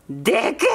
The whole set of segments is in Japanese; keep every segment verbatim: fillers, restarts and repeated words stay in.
でけ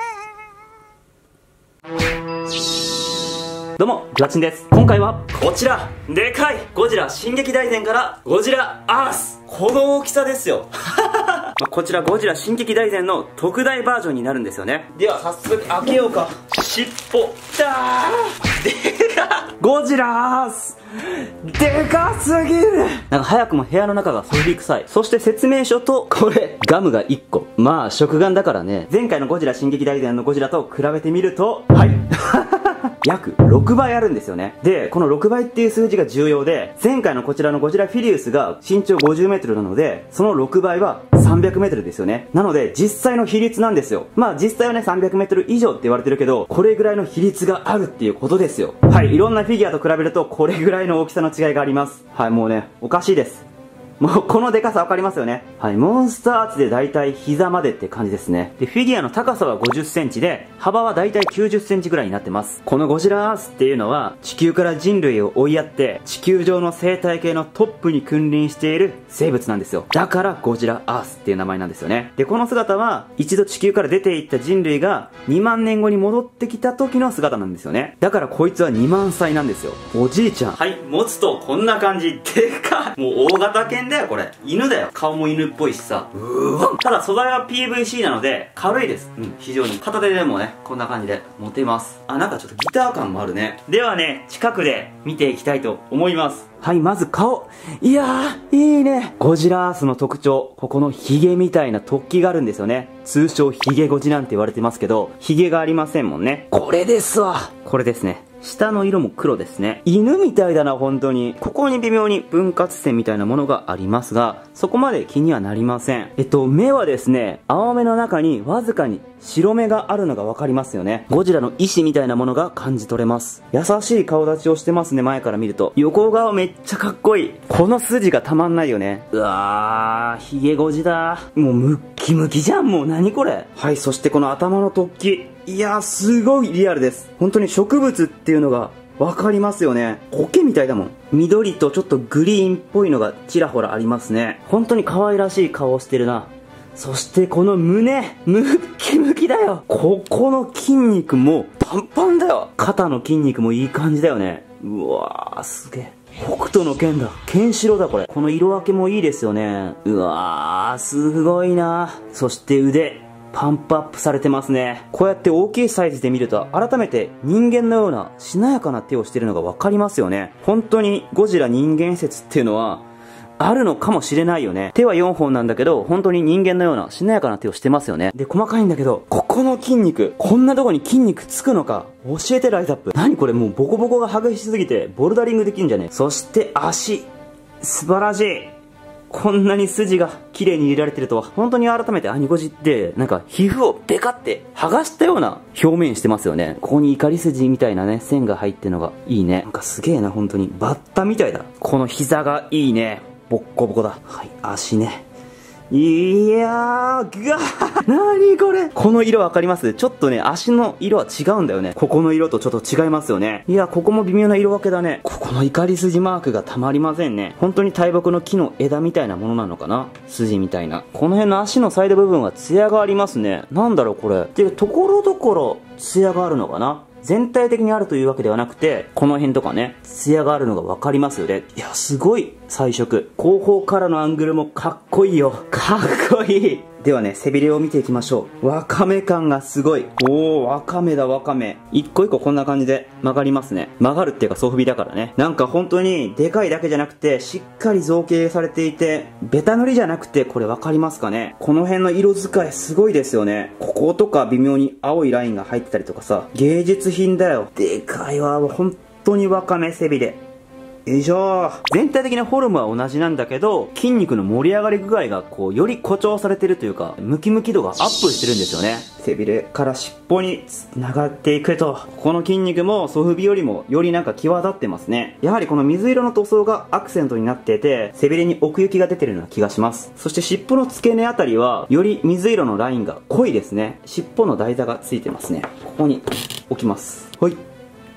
ー。どうも、グラチンです。今回はこちら、でかいゴジラ進撃大戦からゴジラアース、この大きさですよ。こちらゴジラ進撃大戦の特大バージョンになるんですよね。では早速開けようか。尻尾だー、でかっ、ゴジラアースでかすぎる。なんか早くも部屋の中がそび臭い。そして説明書とこれガムがいっこ。まあ食玩だからね。前回のゴジラ進撃大戦のゴジラと比べてみると、はい約ろくばいあるんですよね。で、このろくばいっていう数字が重要で、前回のこちらのゴジラフィリウスが身長ごじゅうメートルなので、そのろくばいはさんびゃくメートルですよね。なので実際の比率なんですよ。まあ実際はねさんびゃくメートル以上って言われてるけど、これぐらいの比率があるっていうことですよ。はい、いろんなフィギュアと比べるとこれぐらいの大きさの違いがあります。はい、もうねおかしいです。もうこのデカさわかりますよね。はい、モンスターアーツでだいたい膝までって感じですね。で、フィギュアの高さはごじゅっセンチで、幅はだいたいきゅうじゅっセンチぐらいになってます。このゴジラアースっていうのは、地球から人類を追いやって、地球上の生態系のトップに君臨している生物なんですよ。だからゴジラアースっていう名前なんですよね。で、この姿は、一度地球から出ていった人類がにまんねんごに戻ってきた時の姿なんですよね。だからこいつはにまんさいなんですよ。おじいちゃん。はい、持つとこんな感じ。でかい。もう大型犬だよこれ。犬だよ。顔も犬っぽいしさ。うーわ。ただ素材は ピーブイシー なので軽いです。うん、非常に。片手でもね、こんな感じで持てます。あ、なんかちょっとギター感もあるね。ではね、近くで見ていきたいと思います。はい、まず顔。いやー、いいね。ゴジラアースの特徴。ここのヒゲみたいな突起があるんですよね。通称ヒゲゴジなんて言われてますけど、ヒゲがありませんもんね。これですわ。これですね。下の色も黒ですね。犬みたいだな、本当に。ここに微妙に分割線みたいなものがありますが、そこまで気にはなりません。えっと、目はですね、青目の中にわずかに白目があるのがわかりますよね。ゴジラの意志みたいなものが感じ取れます。優しい顔立ちをしてますね、前から見ると。横顔めっちゃかっこいい。この筋がたまんないよね。うわー、ヒゲゴジだ。もうムッキムキじゃん、もう何これ。はい、そしてこの頭の突起。いやー、すごいリアルです。本当に植物っていうのがわかりますよね。苔みたいだもん。緑とちょっとグリーンっぽいのがちらほらありますね。本当に可愛らしい顔をしてるな。そしてこの胸、ムッキムキだよ。ここの筋肉もパンパンだよ。肩の筋肉もいい感じだよね。うわー、すげえ。北斗の剣だ。ケンシロウだこれ。この色分けもいいですよね。うわー、すごいな。そして腕。パンプアップされてますね。こうやって大きいサイズで見ると改めて人間のようなしなやかな手をしているのが分かりますよね。本当にゴジラ人間説っていうのはあるのかもしれないよね。手はよんほんなんだけど本当に人間のようなしなやかな手をしてますよね。で、細かいんだけどここの筋肉、こんなとこに筋肉つくのか教えて。ライトアップ。何これ、もうボコボコが激しすぎてボルダリングできるんじゃね。そして足、素晴らしい。こんなに筋が綺麗に入れられてるとは。本当に改めてアニゴジってなんか皮膚をベカって剥がしたような表面してますよね。ここに怒り筋みたいなね線が入ってるのがいいね。なんかすげえな、本当にバッタみたいだ。この膝がいいね。ボッコボコだ。はい、足ね。いやー、ぐわー、なにこれ。この色わかります？ちょっとね、足の色は違うんだよね。ここの色とちょっと違いますよね。いや、ここも微妙な色分けだね。ここの怒り筋マークがたまりませんね。本当に大木の木の枝みたいなものなのかな、筋みたいな。この辺の足のサイド部分はツヤがありますね。なんだろうこれ。で、ところどころツヤがあるのかな。全体的にあるというわけではなくて、この辺とかね、ツヤがあるのが分かりますよね。いや、すごい彩色。後方からのアングルもかっこいいよ。かっこいい。ではね、背びれを見ていきましょう。ワカメ感がすごい。おー、ワカメだ、ワカメ。一個一個こんな感じで曲がりますね。曲がるっていうかソフビだからね。なんか本当にでかいだけじゃなくて、しっかり造形されていて、ベタ塗りじゃなくて、これ分かりますかね。この辺の色使いすごいですよね。こことか微妙に青いラインが入ってたりとかさ、芸術品だよ。でかいわ、本当にワカメ背びれ。よいしょ。全体的なフォルムは同じなんだけど、筋肉の盛り上がり具合がこうより誇張されてるというか、ムキムキ度がアップしてるんですよね。背びれから尻尾に繋がっていくと、この筋肉もソフビよりもよりなんか際立ってますね。やはりこの水色の塗装がアクセントになっていて、背びれに奥行きが出てるような気がします。そして尻尾の付け根あたりはより水色のラインが濃いですね。尻尾の台座がついてますね。ここに置きます。はい。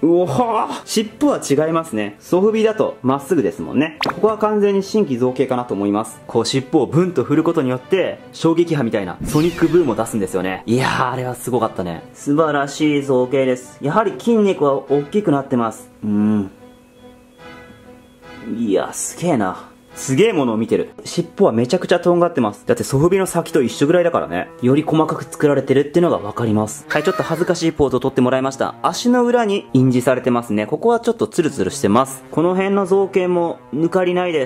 うおー、尻尾は違いますね。ソフビだとまっすぐですもんね。ここは完全に新規造形かなと思います。こう尻尾をブンと振ることによって衝撃波みたいなソニックブームを出すんですよね。いやー、あれはすごかったね。素晴らしい造形です。やはり筋肉は大きくなってます。うん。いや、すげえな。すげえものを見てる。尻尾はめちゃくちゃとんがってます。だってソフビの先と一緒ぐらいだからね。より細かく作られてるっていうのがわかります。はい、ちょっと恥ずかしいポーズを撮ってもらいました。足の裏に印字されてますね。ここはちょっとツルツルしてます。この辺の造形も抜かりないです。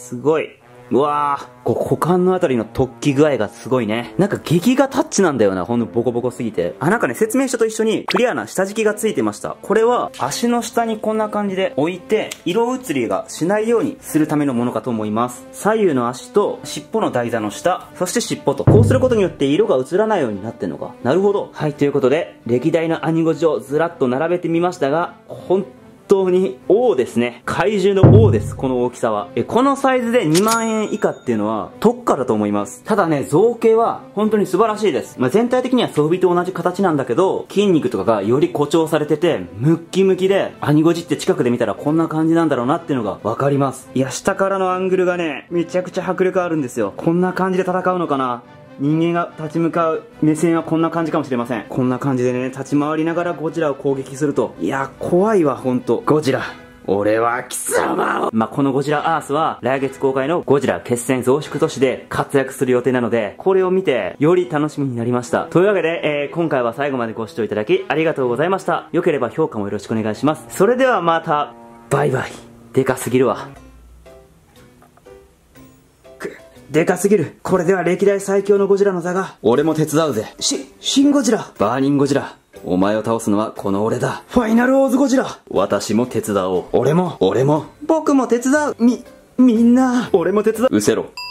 すごい。うわー、こう股間のあたりの突起具合がすごいね。なんか劇画タッチなんだよな、ほんとボコボコすぎて。あ、なんかね、説明書と一緒にクリアな下敷きがついてました。これは足の下にこんな感じで置いて、色移りがしないようにするためのものかと思います。左右の足と尻尾の台座の下、そして尻尾と。こうすることによって色が移らないようになってんのか。なるほど。はい、ということで、歴代の兄御字をずらっと並べてみましたが、ほん本当に王ですね。怪獣の王です。この大きさは。え、このサイズでにまんえん以下っていうのは特価だと思います。ただね、造形は本当に素晴らしいです。まあ、全体的にはソフビと同じ形なんだけど、筋肉とかがより誇張されてて、ムッキムキで、兄御字って近くで見たらこんな感じなんだろうなっていうのがわかります。いや、下からのアングルがね、めちゃくちゃ迫力あるんですよ。こんな感じで戦うのかな。人間が立ち向かう目線はこんな感じかもしれません。こんな感じでね、立ち回りながらゴジラを攻撃すると。いや、怖いわ、ほんと。ゴジラ。俺は貴様を。まあ、このゴジラアースは来月公開のゴジラ決戦増殖都市で活躍する予定なので、これを見てより楽しみになりました。というわけで、えー、今回は最後までご視聴いただきありがとうございました。良ければ評価もよろしくお願いします。それではまた、バイバイ。でかすぎるわ。でかすぎる。これでは歴代最強のゴジラの座が。俺も手伝うぜ。し、シンゴジラ。バーニンゴジラ。お前を倒すのはこの俺だ。ファイナルオーズゴジラ。私も手伝おう。俺も、俺も、僕も手伝う。み、みんな、俺も手伝う。うせろ。